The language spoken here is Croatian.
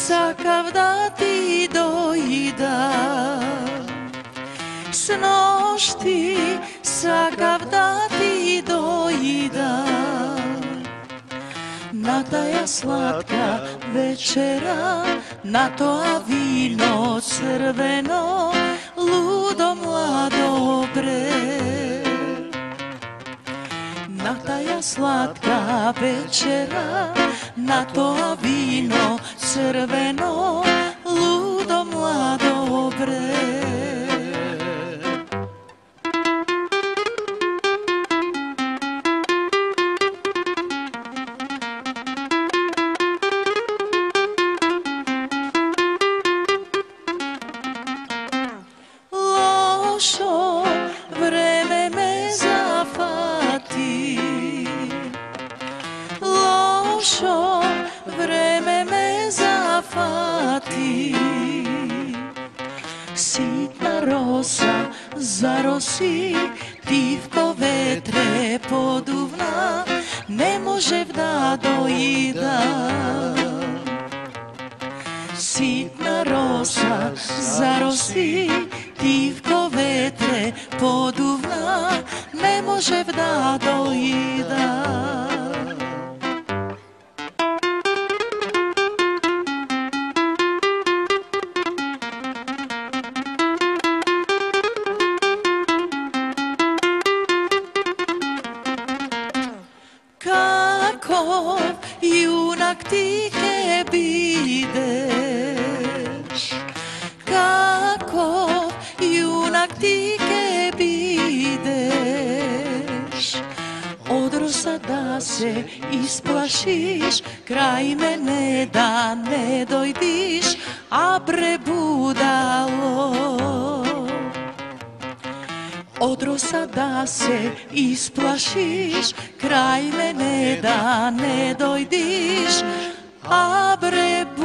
sakav da ti dojdam, s nošti sakav da ti dojdam. Na taja slatka večera, na to vino crveno, ludo mlado bre. Na taja slatka večera, na to vino crveno, ludo mlado bre. Lošo vreme me zafati, lošo vreme me zafati. Sitna rosa zarosi, divko vetre poduvna, ne može da dojda. Sitna rosa zarosi, divko vetre poduvna, ne može da dojda. Kako junak ti ke bideš, kako junak ti ke bideš. Od rosa da se isplašiš, kraj mene da ne dojdiš, a bre budalo. Od rosa da se isplašiš, kraj mene da ne dojdiš, a bre